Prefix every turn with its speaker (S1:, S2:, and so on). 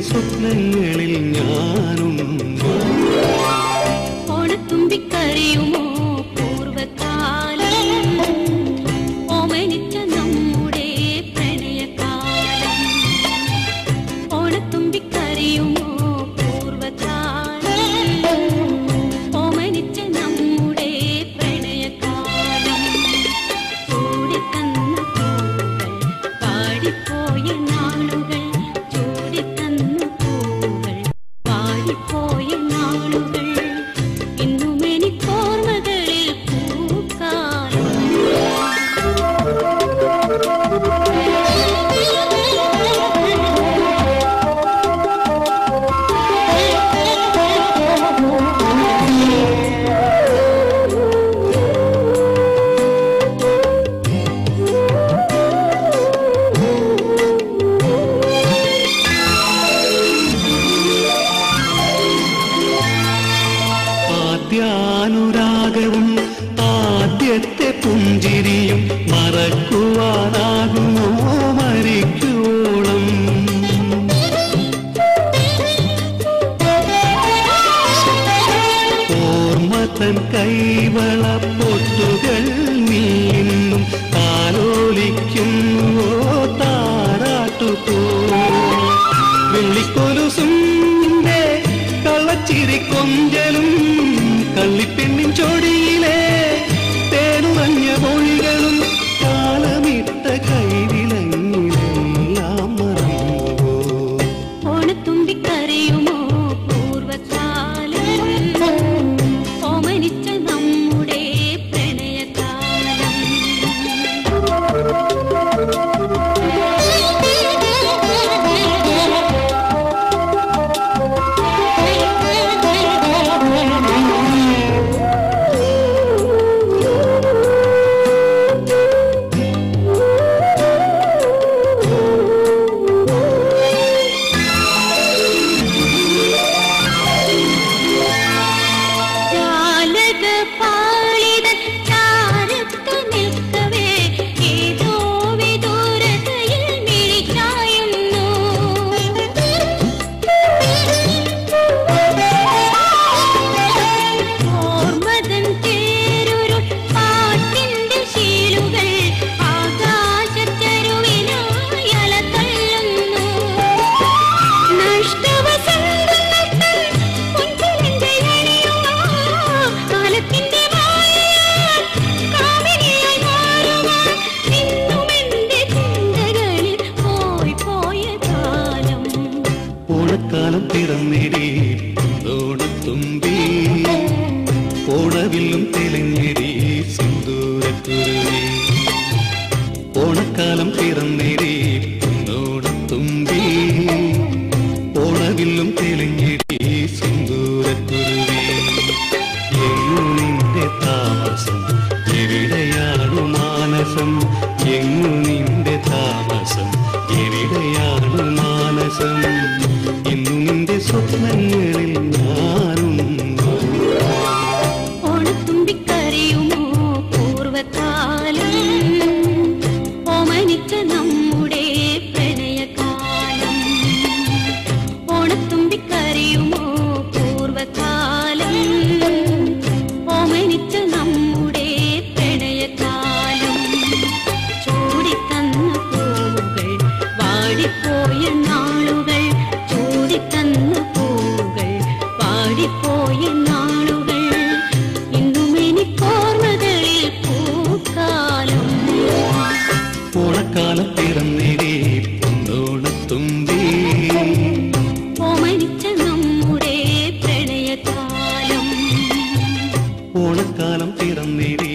S1: സ്വപ്നങ്ങളിൽ ഞാനുണ്ട്.
S2: ഓണത്തുമ്പിക്കരയുമോ പൂർവ്വകാലം, ഓമനിച്ച നമ്മുടെ പ്രണയകാലം. ഓണത്തുമ്പിക്കരയുമോ പൂർവ്വകാലം, ഓമനിച്ച നമ്മുടെ പ്രണയകാലം. ചൂടിത്തന്ന പൂവുകൾ പാടിപ്പോയ നാളുകൾ, ചൂടിത്തന്ന പൂവുകൾ പാടിപ്പോയ നാളുകൾ, ഇന്നും എനിക്കോർമ്മകളിൽ പൂക്കാലം.
S1: ആദ്യാനുരാഗവും ആദ്യത്തെ പുഞ്ചിരിയും മറക്കുവാനാകുമോ മരിക്കോളം? ഓർമ്മതൻ കൈവള പൊട്ടുകൾ നീ ഇന്നും താലോലിക്കുന്നുവോ താരാട്ടുപോ? വെള്ളിക്കൊലുസും കള്ളച്ചിരി കൊഞ്ചലും കള്ളിപ്പെണ്ണിൻ ചൊടിയിലെ തേനുറഞ്ഞ മൊഴികളും കാലമിട്ട കൈവിലങ്ങിലെല്ലാം മറന്നുവോ?
S2: ഓണത്തുമ്പിക്കരയുമോ പൂർവ്വകാലം, ഓമനിച്ച നമ്മുടെ പ്രണയകാലം. ജാലകപാളിതൻ ചാരത്തു നിൽക്കവേ ഏതോ വിദൂരതയിൽ മിഴിചായുന്നു. ഓർമ്മതൻ തേരുരുൾ പാട്ടിന്റെ ശീലുകൾ ആകാശച്ചെരുവിനായി അലതള്ളുന്നു. നഷ്ടവസന്തങ്ങൾ പൊൻപുലിന്റെ അണിയുവാൻ, കാലത്തിന്റെ മായയാൽ കാമിനിയായി മാറുവാൻ, ഇന്നും എന്റെ ചിന്തകളിൽ പോയ കാലം.
S1: ഓണക്കാലം പിറന്നിടി ഓണത്തുമ്പി, ഓണവില്ലും തെളിഞ്ഞിടി സിന്ദൂരക്കുരുവി. ഓണക്കാലം പിറന്നിടി ഓണത്തുമ്പി, ഓണവില്ലും തെളിഞ്ഞിടി സിന്ദൂരക്കുരുവി. എങ്ങു നിന്റെ താമസം, എവിടെയാണു മാനസം? എങ്ങു നിന്റെ താമസം, എവിടെയാണു മാനസം? ഇന്നു നിന്റെ സ്വപ്നങ്ങളിൽ ഞാനുണ്ട്.
S2: ഓണത്തുമ്പിക്കരയുമോ പൂർവ്വകാലം, ഓമനിച്ച നമ്മുടെ പ്രണയകാലം. ഓണത്തുമ്പിക്കരയുമോ പൂർവ്വകാലം, ഓമനിച്ച നമ്മുടെ പ്രണയകാലം. ചൂടിത്തന്ന പൂവുകൾ വാടിപ്പോയ നാളുകൾ, ചൂടിത്തന്ന പൂവുകൾ വാടിപ്പോയ നാളുകൾ, ഇന്നും എനിക്കോർമ്മകളിൽ പൂക്കാലം.
S1: ഓണക്കാലം പിറന്നിടി ഓണത്തുമ്പി,
S2: ഓമനിച്ച നമ്മുടെ പ്രണയകാലം.
S1: ഓണക്കാലം പിറന്നിടി